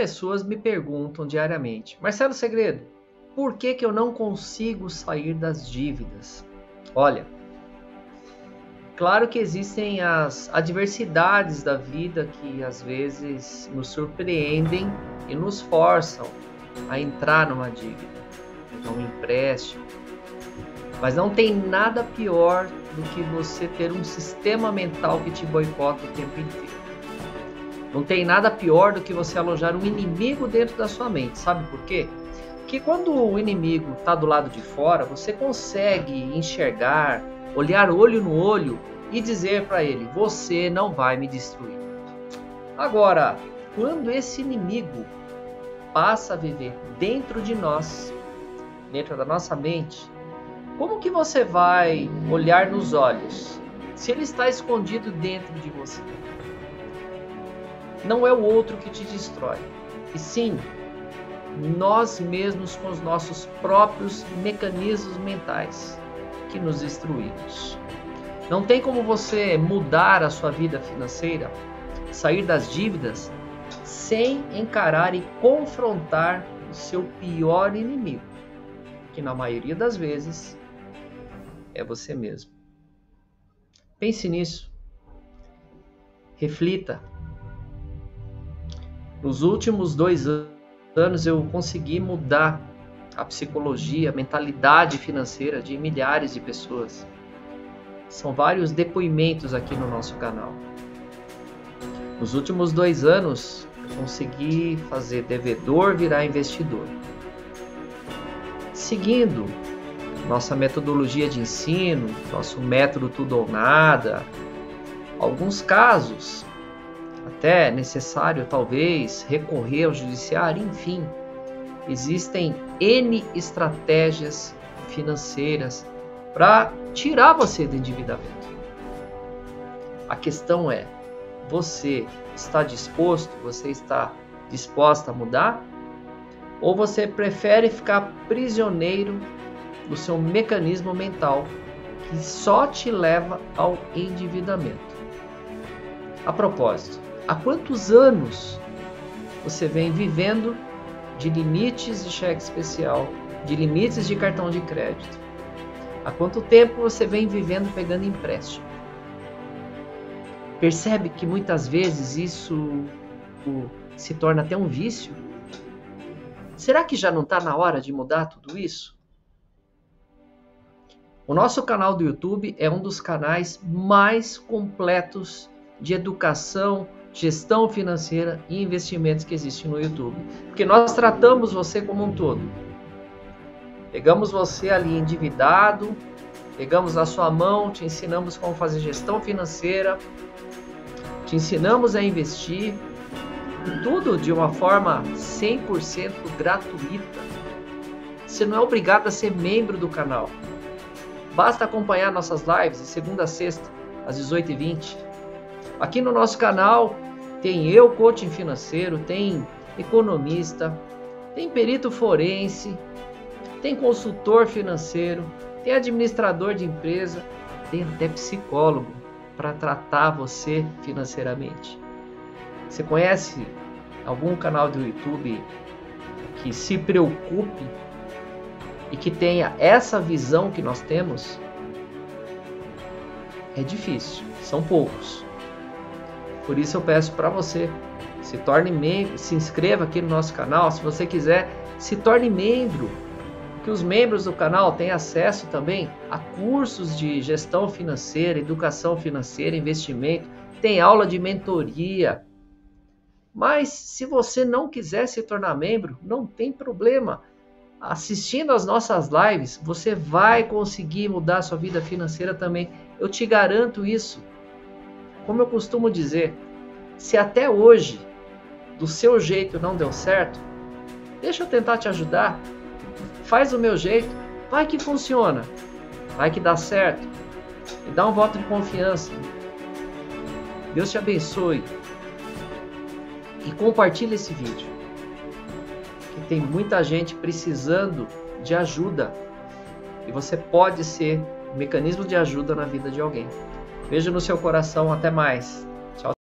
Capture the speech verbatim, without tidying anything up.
pessoas me perguntam diariamente: Marcelo Segredo, por que que eu não consigo sair das dívidas? Olha, claro que existem as adversidades da vida que às vezes nos surpreendem e nos forçam a entrar numa dívida, pegar um empréstimo. Mas não tem nada pior do que você ter um sistema mental que te boicota o tempo inteiro. Não tem nada pior do que você alojar um inimigo dentro da sua mente. Sabe por quê? Porque quando o inimigo está do lado de fora, você consegue enxergar, olhar olho no olho e dizer para ele: você não vai me destruir. Agora, quando esse inimigo passa a viver dentro de nós, dentro da nossa mente, como que você vai olhar nos olhos se ele está escondido dentro de você? Não é o outro que te destrói, e sim nós mesmos com os nossos próprios mecanismos mentais que nos destruímos. Não tem como você mudar a sua vida financeira, sair das dívidas, sem encarar e confrontar o seu pior inimigo, que na maioria das vezes é você mesmo. Pense nisso. Reflita. Nos últimos dois anos eu consegui mudar a psicologia, a mentalidade financeira de milhares de pessoas. São vários depoimentos aqui no nosso canal. Nos últimos dois anos eu consegui fazer devedor virar investidor. Seguindo nossa metodologia de ensino, nosso método tudo ou nada, alguns casos até necessário talvez recorrer ao judiciário, enfim, existem N estratégias financeiras para tirar você do endividamento. A questão é, você está disposto, você está disposta a mudar? Ou você prefere ficar prisioneiro do seu mecanismo mental que só te leva ao endividamento? A propósito, há quantos anos você vem vivendo de limites de cheque especial, de limites de cartão de crédito? Há quanto tempo você vem vivendo pegando empréstimo? Percebe que muitas vezes isso o, se torna até um vício? Será que já não está na hora de mudar tudo isso? O nosso canal do YouTube é um dos canais mais completos de educação, gestão financeira e investimentos que existe no YouTube. Porque nós tratamos você como um todo. Pegamos você ali endividado, pegamos a sua mão, te ensinamos como fazer gestão financeira, te ensinamos a investir, tudo de uma forma cem por cento gratuita. Você não é obrigado a ser membro do canal. Basta acompanhar nossas lives de segunda a sexta, às dezoito e vinte. Aqui no nosso canal tem eu, coaching financeiro, tem economista, tem perito forense, tem consultor financeiro, tem administrador de empresa, tem até psicólogo para tratar você financeiramente. Você conhece algum canal do YouTube que se preocupe e que tenha essa visão que nós temos? É difícil, são poucos. Por isso eu peço para você, se torne membro, se inscreva aqui no nosso canal. Se você quiser, se torne membro, que os membros do canal têm acesso também a cursos de gestão financeira, educação financeira, investimento, tem aula de mentoria. Mas se você não quiser se tornar membro, não tem problema. Assistindo às nossas lives, você vai conseguir mudar a sua vida financeira também. Eu te garanto isso. Como eu costumo dizer, se até hoje do seu jeito não deu certo, deixa eu tentar te ajudar. Faz do meu jeito, vai que funciona, vai que dá certo. Me dá um voto de confiança. Deus te abençoe. E compartilhe esse vídeo. Que tem muita gente precisando de ajuda. E você pode ser um mecanismo de ajuda na vida de alguém. Beijo no seu coração, até mais.